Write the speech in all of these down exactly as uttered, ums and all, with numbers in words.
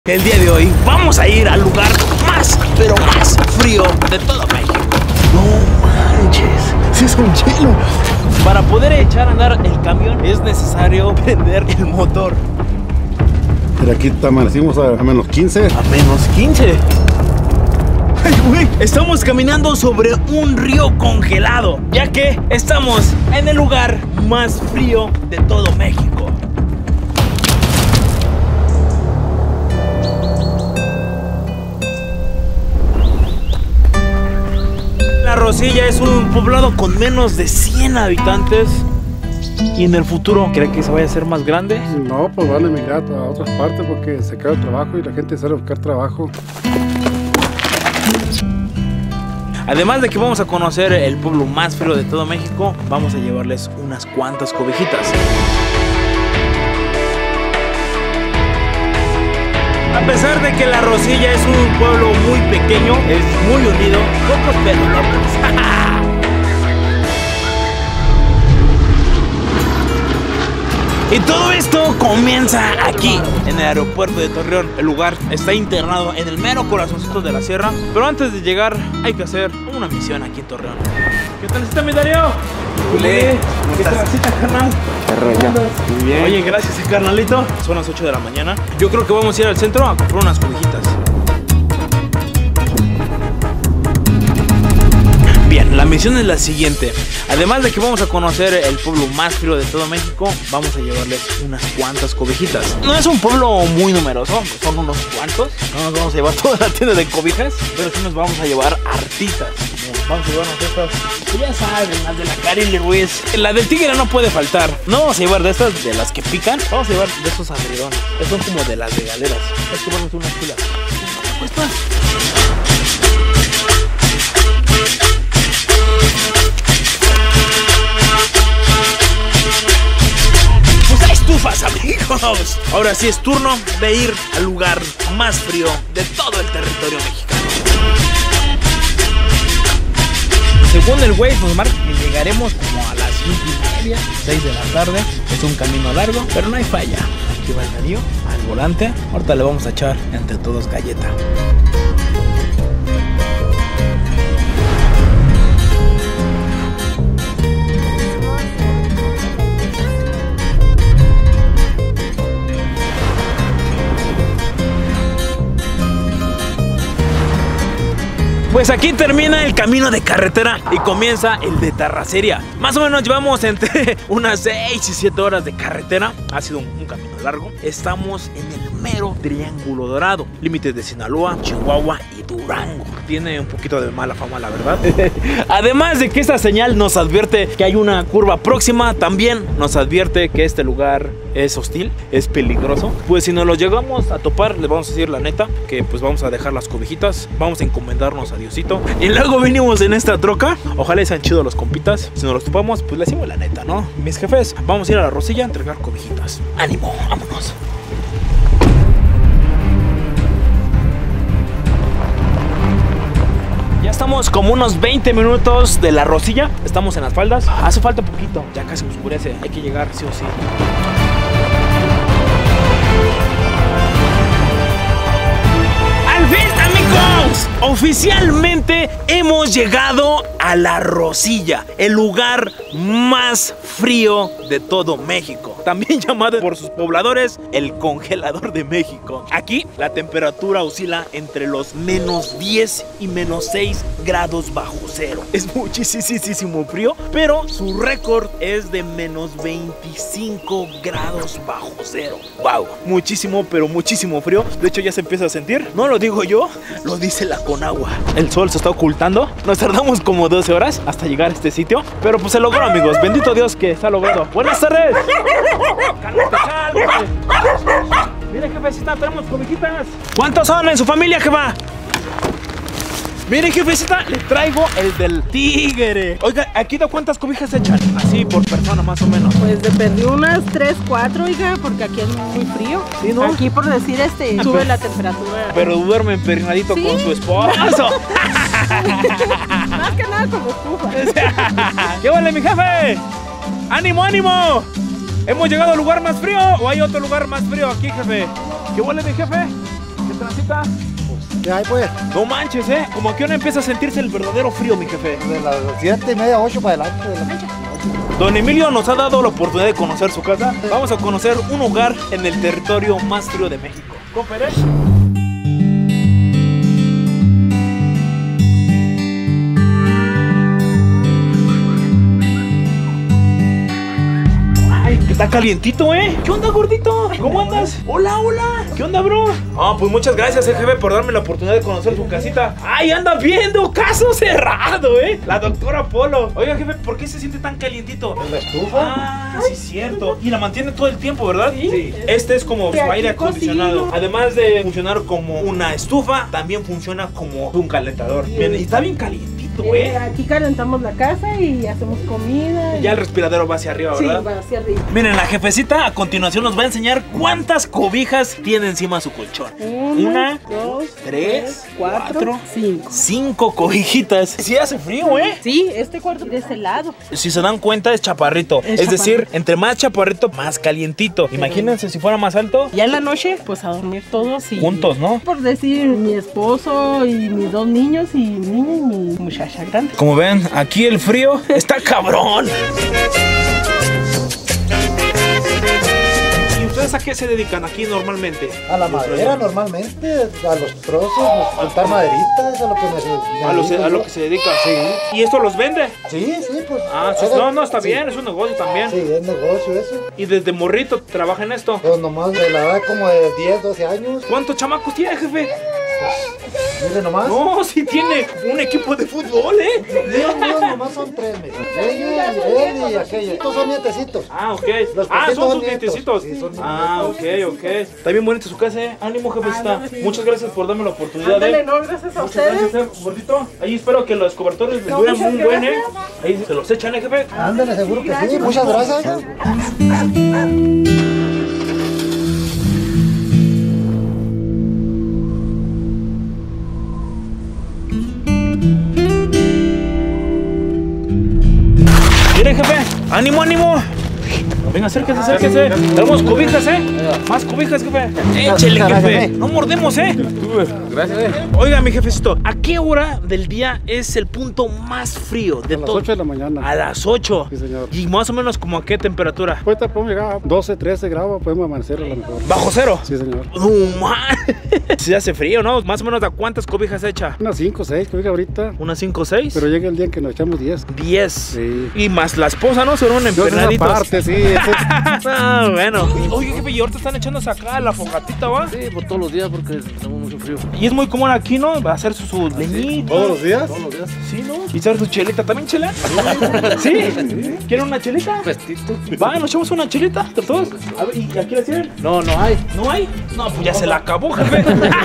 El día de hoy vamos a ir al lugar más, pero más frío de todo México. No manches, sí es un hielo. Para poder echar a andar el camión es necesario prender el motor. Pero aquí amanecimos a, a menos quince. A menos quince. Ay, güey, estamos caminando sobre un río congelado, ya que estamos en el lugar más frío de todo México. La Rosilla es un poblado con menos de cien habitantes. ¿Y en el futuro cree que se vaya a hacer más grande? No, pues van a emigrar a otras partes porque se acaba el trabajo y la gente sale a buscar trabajo. Además de que vamos a conocer el pueblo más frío de todo México, vamos a llevarles unas cuantas cobijitas. A pesar de que La Rosilla es un pueblo muy pequeño, es muy unido, pocos pero locos. Y todo esto comienza aquí, en el aeropuerto de Torreón. El lugar está internado en el mero corazoncito de la sierra, pero antes de llegar hay que hacer una misión aquí en Torreón. ¿Qué tal está mi Darío? Culé, ¿qué tal está, carnal? Muy bien. Oye, gracias, carnalito. Son las ocho de la mañana. Yo creo que vamos a ir al centro a comprar unas cobijitas. Bien, la misión es la siguiente. Además de que vamos a conocer el pueblo más frío de todo México, vamos a llevarles unas cuantas cobijitas. No es un pueblo muy numeroso, son unos cuantos. No nos vamos a llevar toda la tienda de cobijas, pero sí nos vamos a llevar hartitas. Vamos a llevarnos estas, pues ya saben, las de la Caril Ruiz. La del tigre no puede faltar. No vamos a llevar de estas, de las que pican. Vamos a llevar de esos adredones. Estos son como de las de galeras. Es que vamos a unas pilas. Estas. Estufas, amigos. Ahora sí es turno de ir al lugar más frío de todo el territorio mexicano. Según el Waze nos marca que llegaremos como a las cinco y media, seis de la tarde. Es un camino largo, pero no hay falla. Aquí va el Darío al volante. Ahorita le vamos a echar entre todos galleta. Pues aquí termina el camino de carretera y comienza el de terracería. Más o menos llevamos entre unas seis y siete horas de carretera. Ha sido un, un camino largo. Estamos en el mero Triángulo Dorado, límites de Sinaloa, Chihuahua y Durango. Tiene un poquito de mala fama, la verdad. Además de que esta señal nos advierte que hay una curva próxima, también nos advierte que este lugar es hostil, es peligroso. Pues si nos lo llegamos a topar, les vamos a decir la neta que pues vamos a dejar las cobijitas, vamos a encomendarnos a Diosito. Y luego vinimos en esta troca. Ojalá sean chidos los compitas. Si nos los topamos, pues les decimos la neta, ¿no? Mis jefes, vamos a ir a La Rosilla a entregar cobijitas. ¡Ánimo! ¡Vámonos! Ya estamos como unos veinte minutos de La Rosilla. Estamos en las faldas. Hace falta poquito. Ya casi oscurece. Hay que llegar sí o sí. ¡Al fin, amigos! Oficialmente hemos llegado a La Rosilla, el lugar más frío de todo México, también llamado por sus pobladores el congelador de México. Aquí la temperatura oscila entre los menos diez y menos seis grados bajo cero. Es muchísimo frío, pero su récord es de menos veinticinco grados bajo cero. Wow, muchísimo, pero muchísimo frío. De hecho ya se empieza a sentir. No lo digo yo, lo dice la Conagua. El sol se está ocultando. Nos tardamos como doce horas hasta llegar a este sitio, pero pues se logró, amigos. Bendito Dios que está logrado. Buenas tardes. Cálmate, cálmate. Mire, jefecita, tenemos cobijitas. ¿Cuántos son en su familia, jefa? Mire, jefecita, le traigo el del tigre. Oiga, ¿aquí de cuántas cobijas echan? Así, por persona, más o menos. Pues depende, unas tres, cuatro, oiga, porque aquí es muy frío. ¿Sí, no? Aquí, por decir, este, Ah, sube pero, la temperatura. Pero duerme emperinadito ¿Sí? con su esposo. Más que nada como estufa. ¿Qué vale, mi jefe? ¡Ánimo, ánimo! ¿Hemos llegado al lugar más frío o hay otro lugar más frío aquí, jefe? ¿Qué vale, mi jefe? transita? Ya ahí pues, No manches, ¿eh? Como a qué hora empieza a sentirse el verdadero frío, mi jefe. de las siete y media, ocho para adelante. De la... Don Emilio nos ha dado la oportunidad de conocer su casa. Vamos a conocer un hogar en el territorio más frío de México. ¿Cómo eres? Está calientito, ¿eh? ¿Qué onda, gordito? ¿Cómo andas? Hola, hola. ¿Qué onda, bro? Ah, pues muchas gracias, eh, jefe, por darme la oportunidad de conocer su casita. ¡Ay, anda viendo! ¡Caso cerrado, eh! La doctora Polo. Oiga, jefe, ¿por qué se siente tan calientito? ¿En la estufa? Ah, sí, cierto. Y la mantiene todo el tiempo, ¿verdad? Sí. Este es como su aire acondicionado. Además de funcionar como una estufa, también funciona como un calentador. Bien, y está bien calientito, Eh, eh. aquí calentamos la casa y hacemos comida. y- Ya el respiradero va hacia arriba, Sí, ¿verdad? va hacia arriba. Miren, la jefecita a continuación nos va a enseñar cuántas cobijas tiene encima su colchón. Uno, Una, dos, tres, cuatro, cuatro, cinco. cinco cobijitas. Sí hace frío, ¿eh? Sí, este cuarto de ese lado. Si se dan cuenta es chaparrito. Es, Es decir, chaparrito. entre más chaparrito, más calientito. Imagínense si fuera más alto. Ya en la noche, pues a dormir todos y... Juntos, ¿no? Por decir, mi esposo y mis dos niños y mi niña y mi muchacha grande. Como ven, aquí el frío está cabrón. ¿Y ustedes a qué se dedican aquí normalmente? A la madera normalmente, a los trozos, a juntar maderitas, a lo que me, me A lo, dedico a lo yo. que se dedica. Sí. ¿Y esto los vende? Sí, sí, pues. Ah, sí, haga- no, no, está sí. bien, es un negocio también. Sí, es negocio eso. Y desde morrito trabaja en esto. Pues nomás de la edad como de diez, doce años. ¿Cuántos chamacos tiene, jefe? Mire nomás. No, sí tiene un equipo de fútbol, ¿eh? Dios mío, nomás son tres, mira. Ella, él y aquella. Estos son nietecitos. Ah, ok. Los Ah, pequeños son sus nietos. nietecitos. Sí, son Ah, ok, ok. Está bien bonita su casa, ¿eh? Ánimo, jefecita. Ándale, sí. Muchas gracias por darme la oportunidad, Ándale, ¿eh? no, gracias a Muchas ustedes. gracias, eh, gordito. Ahí espero que los cobertores les No, duren muchas muy buen, ¿eh? gracias. Ahí se los echan, ¿eh, jefe? Ándale, seguro que sí. Muchas gracias. Miren, jefe. Ánimo, ánimo. Venga, acérquese, acérquese. Tenemos cobijas, ¿eh? Más cobijas, jefe. Échele, jefe. No mordemos, ¿eh? Gracias. Oiga, mi jefecito, ¿a qué hora del día es el punto más frío de A las todo? ocho de la mañana. A las ocho. Sí, señor. Y más o menos como a qué temperatura. Ahorita podemos llegar a doce, trece grados, podemos amanecer a lo mejor. ¿Bajo cero? Sí, señor. No, man. Se hace frío, ¿no? Más o menos, ¿a cuántas cobijas echa? Unas cinco, seis, que oiga ahorita. ¿Unas cinco o seis? Pero llega el día en que nos echamos diez. diez. Sí. Y más la esposa, ¿no? Son Yo en una empernaditos. parte, sí. ese- Ah, bueno. Oye, jefe, y ahorita están echándose acá la fogatita, ¿va? Sí, por todos los días porque tenemos mucho frío. Y es muy común aquí, ¿no? Va a hacer su, su leñita. ¿Todos los días? Todos los días. Sí, ¿no? ¿Y hacer su chelita también, chela? ¿Sí? ¿Quieren una chelita? Festito. Va, nos echamos una chelita, ¿entre todos? A ver, ¿y aquí la tienen? No, no hay. ¿No hay? No, pues ya se la acabó, jefe.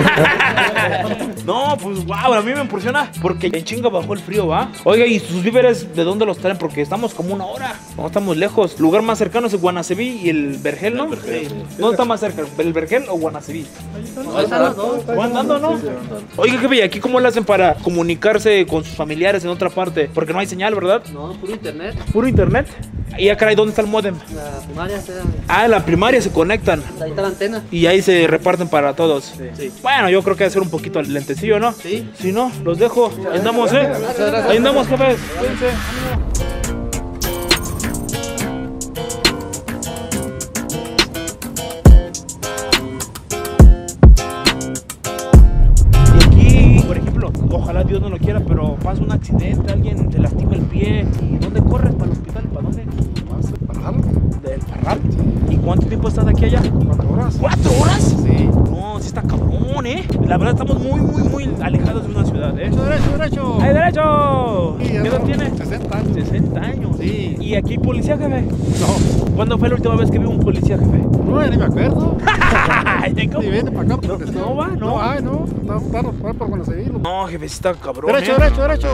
No, pues wow, a mí me impresiona porque en chinga bajó el frío, ¿va? Oiga, ¿y sus víveres de dónde los traen? Porque estamos como una hora. No estamos lejos. Lugar más cercano es Guanaceví y el Vergel, ¿no? Sí. ¿Dónde está más cerca? ¿El Vergel o Guanaceví? No, están los dos. ¿Van andando, no? Oiga, jefe, ¿y aquí cómo le hacen para comunicarse con sus familiares en otra parte? Porque no hay señal, ¿verdad? No, puro internet. Puro internet. Y acá, ¿dónde está el módem? La primaria se Ah, en la primaria se conectan. ahí está la antena. Y ahí se reparten para todos. Sí. Bueno, yo creo que va a ser un poquito el lentecillo, ¿no? Sí. Si no, los dejo. Ahí andamos, ¿eh? gracias. Ahí andamos, jefes. Cuídense. Y aquí, por ejemplo, ojalá Dios no lo quiera, pero pasa un accidente, alguien te lastima el pie. ¿Y dónde corres? ¿Para el hospital? ¿Para dónde? ¿Vas a parar? ¿Del Parral? ¿Y cuánto tiempo estás de aquí a allá? ¿Cuatro horas? ¿Cuatro horas? Sí. No, sí está cabrón, ¿eh? La verdad estamos muy, muy, muy alejados de una ciudad, ¿eh? Derecho, derecho. ¡Ay, derecho! Sí, ¿Qué edad tiene? sesenta años. sesenta años. Sí. ¿Y aquí policía, jefe? No, ¿Cuándo fue la última vez que vi un policía, jefe? no, ya ni me acuerdo. ¿Cómo? Ni viene para acá. No, porque no va, no. No, ay, no. No, claro, para por conocer. No, jefe, sí está cabrón, Derecho, ¿eh? derecho, derecho.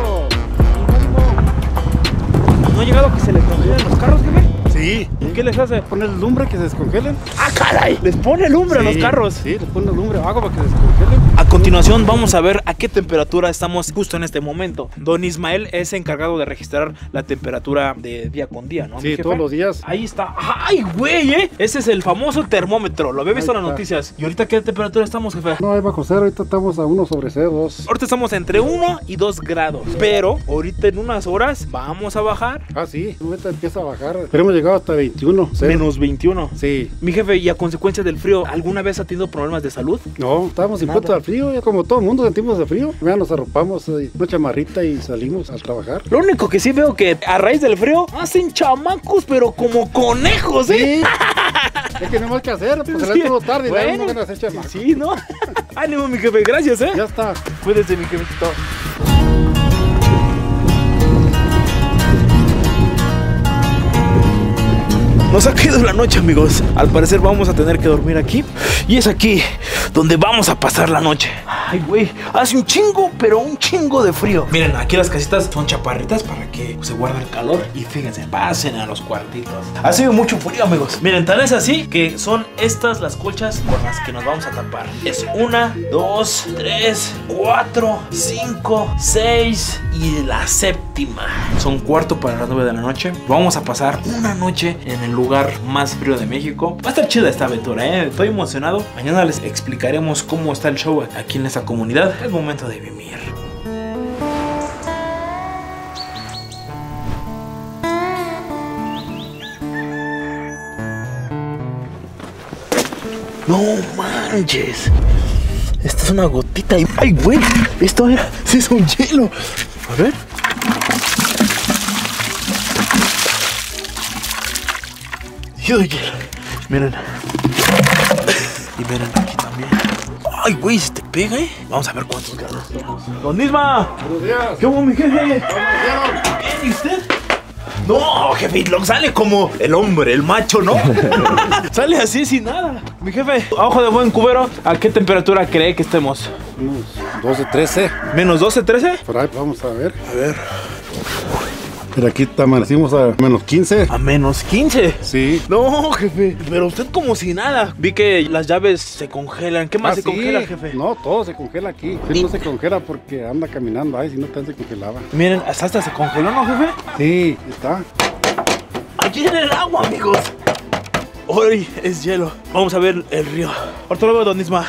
¿No ha llegado a que se les congelen los carros, jefe? Sí. ¿Y qué les hace? Poner el lumbre que se descongelen. ¡Ah, caray! Les pone lumbre a los Sí, carros. Sí, les ponen lumbre abajo para que se descongelen. ¿A continuación vamos a ver a qué temperatura estamos justo en este momento. Don Ismael es encargado de registrar la temperatura de día con día, ¿no? Sí, todos los días. Ahí está. ¡Ay, güey! ¿eh? Ese es el famoso termómetro. Lo había visto en las noticias. ¿Y ahorita qué temperatura estamos, jefe? No, hay bajo cero. Ahorita estamos a uno sobre cero, dos. Ahorita estamos entre uno y dos grados. Pero ahorita en unas horas vamos a bajar. Ah, sí. Ahorita empieza a bajar. Pero hemos llegado hasta veintiuno. Cero. Menos veintiuno. Sí. Mi jefe, y a consecuencia del frío, ¿alguna vez ha tenido problemas de salud? No, estábamos impuestos al frío. Ya como todo el mundo sentimos de frío. Ya nos arropamos, eh, una chamarrita y salimos a trabajar. Lo único que sí veo que a raíz del frío hacen chamacos, pero como conejos, ¿eh? Sí. Es que no hay más que hacer, pues se Sí. le todo tarde y Bueno, no van a hacer chamacos. Sí, ¿no? Ánimo, mi jefe, gracias, ¿eh? Ya está. Cuídese, mi jefecito. Nos ha caído la noche, amigos. Al parecer vamos a tener que dormir aquí. Y es aquí donde vamos a pasar la noche. Ay, güey, hace un chingo, pero un chingo de frío. Miren, aquí las casitas son chaparritas para que se guarde el calor. Y fíjense, pasen a los cuartitos. Ha sido mucho frío, amigos. Miren, tan es así que son estas las colchas con las que nos vamos a tapar. Es una, dos, tres, cuatro, cinco, seis y la séptima. Son cuarto para las nueve de la noche. Vamos a pasar una noche en el lugar más frío de México. Va a estar chida esta aventura, ¿eh? Estoy emocionado. Mañana les explicaremos cómo está el show aquí en esta comunidad. Es momento de vivir. No manches. Esta es una gotita. Y... ¡ay, güey! Esto era... sí es un hielo. A ver. Y doy hielo. Miren. Y miren aquí también. ¡Ay, güey! Se te pega, ¿eh? Vamos a ver cuántos grados estamos. ¡Don Isma! Buenos días. ¿Qué hubo, mi jefe? ¿Cómo hicieron? Bien, ¿y usted? No, jefe, lo sale como el hombre, el macho, ¿no? Sale así sin nada. Mi jefe, a ojo de buen cubero, ¿a qué temperatura cree que estemos? Unos doce, trece. ¿Menos doce, trece? Por ahí vamos a ver. A ver. Pero aquí amanecimos a menos quince. A menos quince. Sí. No, jefe, pero usted como si nada. Vi que las llaves se congelan. ¿Qué más Ah, se sí. congela, jefe? No, todo se congela aquí. Sí, no se congela porque anda caminando. Ay, si no, también se congelaba. Miren, hasta, hasta se congeló, ¿no, jefe? Sí, está. Aquí en el agua, amigos. Hoy es hielo. Vamos a ver el río. Ahorita lo veo, don Isma.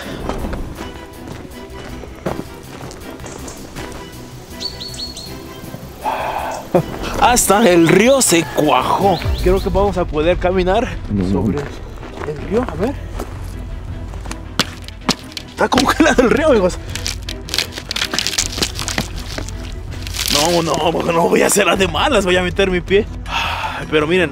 Hasta el río se cuajó. Creo que vamos a poder caminar sobre el río. A ver. Está congelado el río, amigos. No, no, no voy a hacer las de malas. Voy a meter mi pie. Pero miren.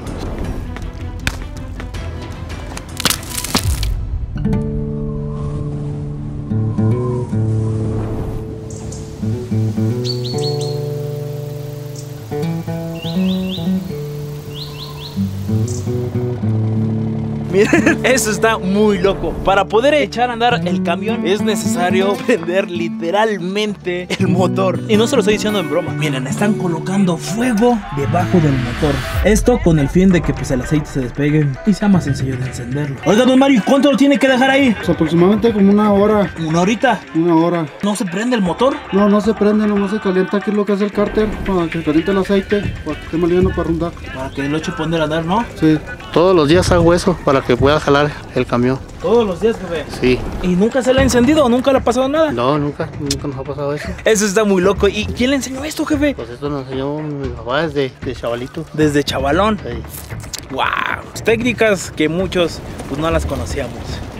Miren, eso está muy loco. Para poder echar a andar el camión es necesario prender literalmente el motor. Y no se lo estoy diciendo en broma. Miren, están colocando fuego debajo del motor. Esto con el fin de que pues el aceite se despegue y sea más sencillo de encenderlo. Oiga, don Mario, ¿cuánto lo tiene que dejar ahí? Pues aproximadamente como una hora. Una horita. Una hora. ¿No se prende el motor? No, no se prende, nomás se calienta. Aquí es lo que hace el cárter. Para que caliente el aceite. Para que esté más liviano para rondar. Para que lo eche a poner a andar, ¿no? Sí. Todos los días hago eso para que pueda jalar el camión. Todos los días, jefe. Sí. ¿Y nunca se le ha encendido? ¿Nunca le ha pasado nada? No, nunca, nunca nos ha pasado eso. Eso está muy loco. ¿Y quién le enseñó esto, jefe? Pues esto nos enseñó mi papá desde de chavalito. Desde chavalón. Sí. Wow. Técnicas que muchos pues no las conocíamos.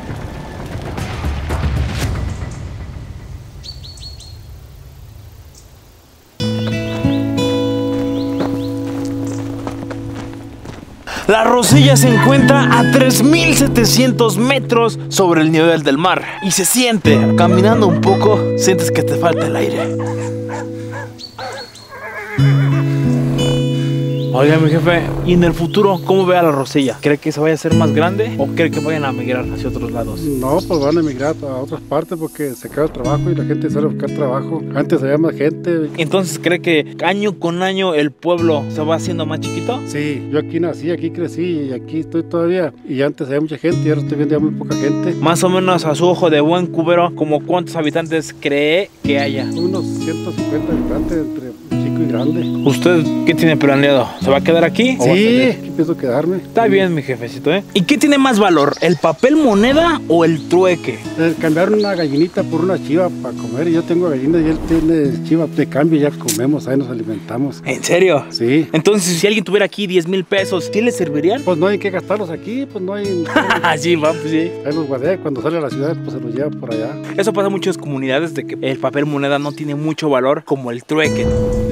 La Rosilla se encuentra a tres mil setecientos metros sobre el nivel del mar. Y se siente, caminando un poco, sientes que te falta el aire. Oiga, mi jefe, ¿y en el futuro cómo ve a la Rosilla? ¿Cree que se vaya a hacer más grande o cree que vayan a migrar hacia otros lados? No, pues van a emigrar a otras partes porque se acaba el trabajo y la gente sale a buscar trabajo. Antes había más gente. Entonces, ¿cree que año con año el pueblo se va haciendo más chiquito? Sí, yo aquí nací, aquí crecí y aquí estoy todavía. Y antes había mucha gente y ahora estoy viendo ya muy poca gente. Más o menos a su ojo de buen cubero, ¿como cuántos habitantes cree que haya? Unos ciento cincuenta habitantes entre chico y grande. ¿Usted qué tiene planeado? ¿Se va a quedar aquí? o va a Sí, salir? aquí pienso quedarme. Está bien, mi jefecito, ¿eh? ¿Y qué tiene más valor, el papel moneda o el trueque? Eh, Cambiaron una gallinita por una chiva para comer. Y yo tengo gallinas y él tiene chiva. De cambio ya comemos, ahí nos alimentamos. ¿En serio? Sí. Entonces, si alguien tuviera aquí diez mil pesos, ¿sí le servirían? Pues no hay que gastarlos aquí, pues no hay... Sí, va, pues sí. Ahí los guardé, cuando sale a la ciudad pues se los lleva por allá. Eso pasa en muchas comunidades, de que el papel moneda no tiene mucho valor como el trueque.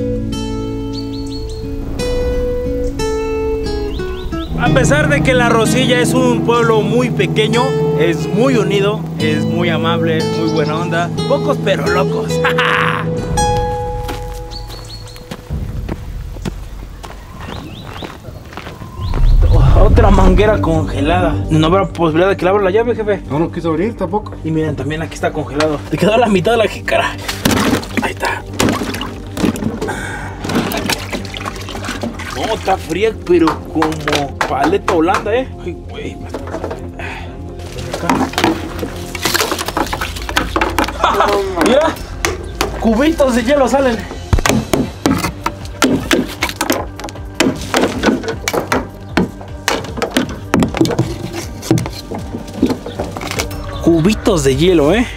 A pesar de que La Rosilla es un pueblo muy pequeño, es muy unido, es muy amable, muy buena onda. Pocos pero locos. Otra manguera congelada. No habrá posibilidad de que le abra la llave, jefe. No lo quiso abrir tampoco. Y miren, también aquí está congelado. Le quedó la mitad de la jícara. Ahí está. No, está fría, pero como paleta holanda, ¿eh? Ay, güey. Mira, cubitos de hielo salen. Cubitos de hielo, ¿eh?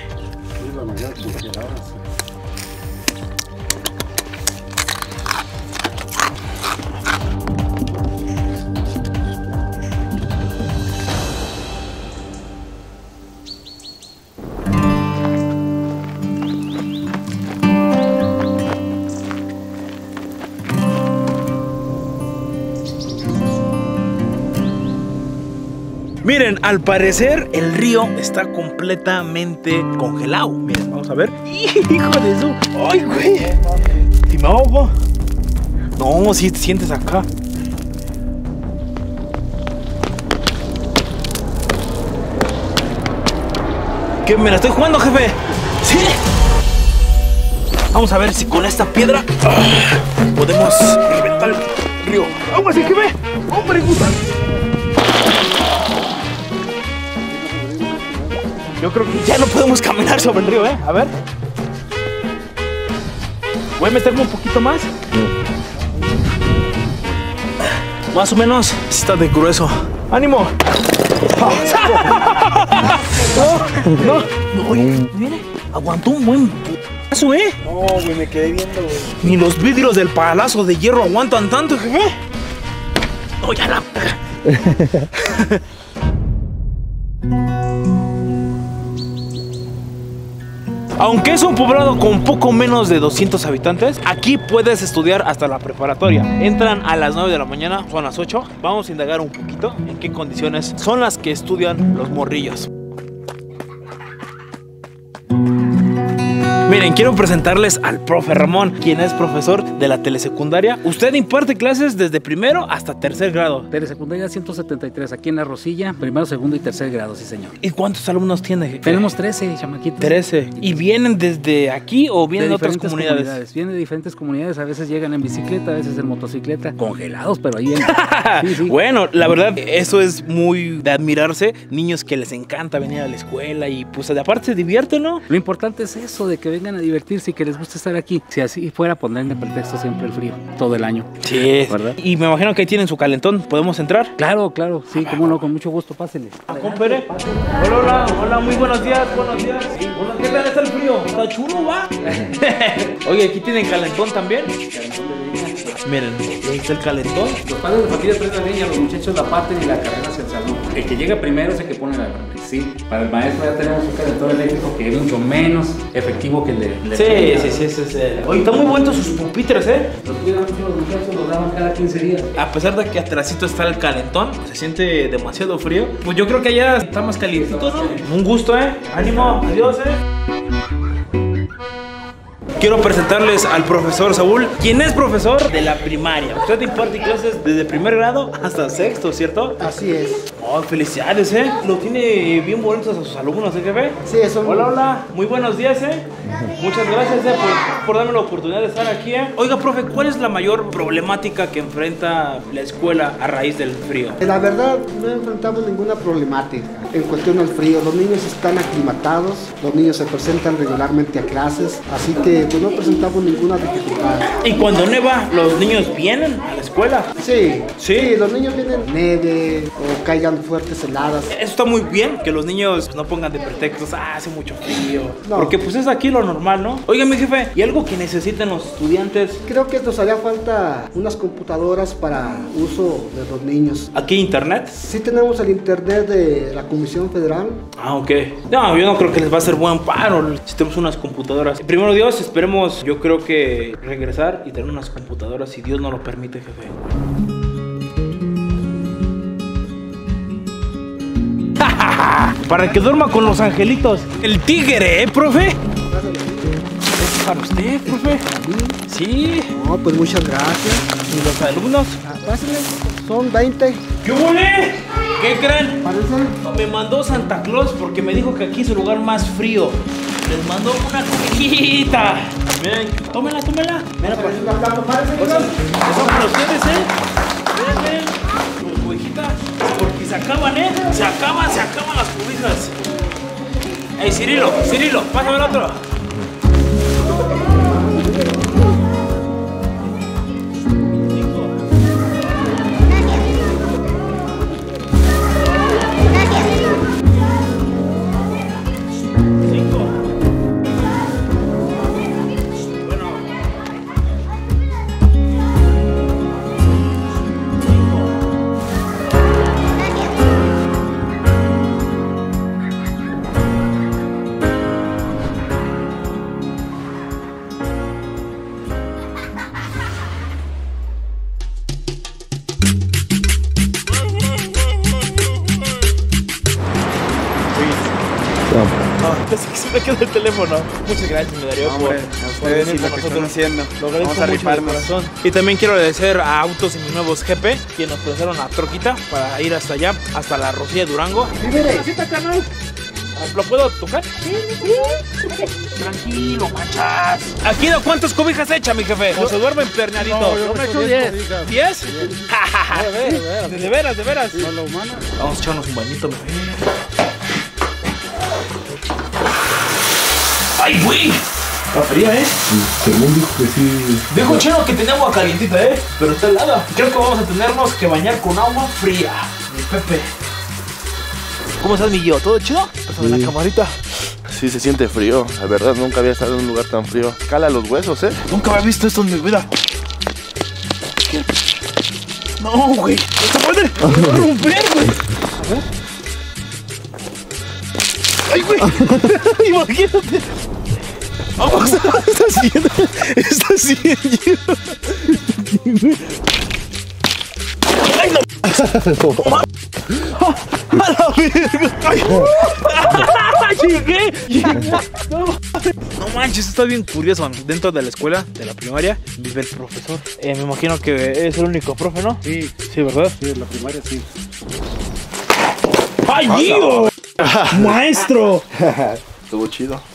Miren, al parecer el río está completamente congelado. Miren, vamos a ver. Hijo de su. Ay, güey. ¿Si me ahogo? No, si te sientes acá. ¿Qué? ¿Me la estoy jugando, jefe? Sí. Vamos a ver si con esta piedra uh, podemos reventar el río. ¡Vamos, jefe! ¡Hombre, puta! Yo creo que ya no podemos caminar sobre el río, ¿eh? A ver. Voy a meterme un poquito más. Más o menos está de grueso. ¡Ánimo! No, no, no, oye, mire, aguantó un buen palazo, ¿eh? No, güey, me quedé viendo, güey. Ni los vidrios del palazo de hierro aguantan tanto, jefe. No, ya la... Aunque es un poblado con poco menos de doscientos habitantes, aquí puedes estudiar hasta la preparatoria. Entran a las nueve de la mañana, son las ocho. Vamos a indagar un poquito en qué condiciones son las que estudian los morrillos. Miren, quiero presentarles al profe Ramón, quien es profesor de la telesecundaria. Usted imparte clases desde primero hasta tercer grado. Telesecundaria ciento setenta y tres, aquí en La Rosilla, primero, segundo y tercer grado, sí señor. ¿Y cuántos alumnos tiene, jefe? Tenemos trece, chamaquitos. trece. ¿Y vienen desde aquí o vienen de, de otras comunidades? comunidades? Vienen de diferentes comunidades, a veces llegan en bicicleta, a veces en motocicleta, congelados, pero ahí en... sí, sí. Bueno, la verdad, eso es muy de admirarse. Niños que les encanta venir a la escuela y pues de aparte se divierten, ¿no? Lo importante es eso, de que vengan a divertirse y que les guste estar aquí. Si así fuera, pondrían de pretexto siempre el frío, todo el año. Sí, ¿verdad? Y me imagino que ahí tienen su calentón. ¿Podemos entrar? Claro, claro, sí, cómo no, con mucho gusto, pásele. Compere. Hola, hola, hola, muy buenos días, buenos días. Sí. Hola, ¿qué tal está el frío? ¿Está chulo, va? Oye, ¿aquí tienen calentón también? Miren, ahí está el calentón. Los padres de familia traen la leña, los muchachos la parten y la cargan hacia el salón. El que llega primero es el que pone la leña. Sí, para el maestro ya tenemos un calentón eléctrico que es mucho menos efectivo que el de... de sí, sí, sí, sí, sí. Oye, están muy buenos sus pupitres, ¿eh? Los cuidan mucho los muchachos, los daban cada quince días. A pesar de que atrásito está el calentón, se siente demasiado frío. Pues yo creo que allá está más calientito, ¿no? Un gusto, ¿eh? Ánimo, adiós, ¿eh? quiero presentarles al profesor Saúl, quien es profesor de la primaria. Usted imparte clases desde primer grado hasta sexto, ¿cierto? Así es. Oh, felicidades, ¿eh? Lo tiene bien bonitos a sus alumnos, ¿eh, jefe? Sí, eso. Hola, hola. Muy buenos días, ¿eh? Muchas gracias, ¿eh? Por, por darme la oportunidad de estar aquí, ¿eh? Oiga, profe, ¿cuál es la mayor problemática que enfrenta la escuela a raíz del frío? La verdad, no enfrentamos ninguna problemática en cuestión del frío. Los niños están aclimatados, los niños se presentan regularmente a clases, así que pues, no presentamos ninguna dificultad. ¿Y cuando neva, los niños vienen a la escuela? Sí, ¿Sí? sí, los niños vienen nieve o caigan fuertes heladas. Eso está muy bien, que los niños pues, no pongan de pretextos, ah, hace mucho frío. No. Porque pues es aquí lo normal, ¿no? Oiga, mi jefe, ¿y algo que necesiten los estudiantes? Creo que nos haría falta unas computadoras para uso de los niños. ¿Aquí internet? Sí tenemos el internet de la Comisión Federal. Ah, ok. No, yo no creo que les va a hacer buen paro si tenemos unas computadoras. Primero Dios, esperemos, yo creo que regresar y tener unas computadoras, si Dios nos lo permite, jefe. Para que duerma con los angelitos. El tigre, ¿eh, profe? ¿Es para usted, profe? Sí. No, pues muchas gracias. ¿Y los alumnos? Ah, pásenle. Son veinte. ¿Qué huele? ¿Qué creen? Parece. Me mandó Santa Claus porque me dijo que aquí es el lugar más frío. Les mandó una cobijita. Miren, tómela, tómela. Mira, para eso para ustedes, ¿eh? Miren, miren. Su cobijita. Porque se acaban, ¿eh? Se acaban, se acaban las cobijas. Ey, Cirilo, Cirilo, pásame el otro. Se me quedó el teléfono. Muchas gracias, me daría por, por venir con nosotros haciendo. Lo agradezco mucho de corazón. Y también quiero agradecer a Autos y mis nuevos G P, quienes nos prestaron la troquita para ir hasta allá, hasta la Rosilla Durango. ¿Lo puedo tocar? Sí, sí. Tranquilo, machas. ¿Aquí de cuántas cobijas echa, mi jefe? ¿O se duerme empernadito? No, yo me echo diez. ¿diez? De veras, de veras. A la humana. Vamos a echarnos un bañito, mi jefe. ¡Ay, güey! Está fría, ¿eh? Según dijo que sí. Dijo Chino que tenía agua calientita, ¿eh? Pero está helada. Creo que vamos a tenernos que bañar con agua fría. Mi Pepe. ¿Cómo estás, mi Gio? ¿Todo chido? Pásame sí. La camarita. Sí, se siente frío. La verdad, nunca había estado en un lugar tan frío. Cala los huesos, ¿eh? Nunca había visto esto en mi vida. ¿Qué? No, güey. ¡Esta madre! ¡Me va a romper, güey! A ver. ¡Ay, güey! Imagínate. Vamos, está haciendo. Está haciendo. ¡Ay, no! ¡A la verga! ¡Ay! ¡Llegué! ¡Llegué! No, no manches, está bien curioso. Dentro de la escuela, de la primaria, vive el profesor. Eh, me imagino que es el único profe, ¿no? Sí. Sí, ¿verdad? Sí, en la primaria sí. ¡Ay, Gio! ¡Maestro! Estuvo chido.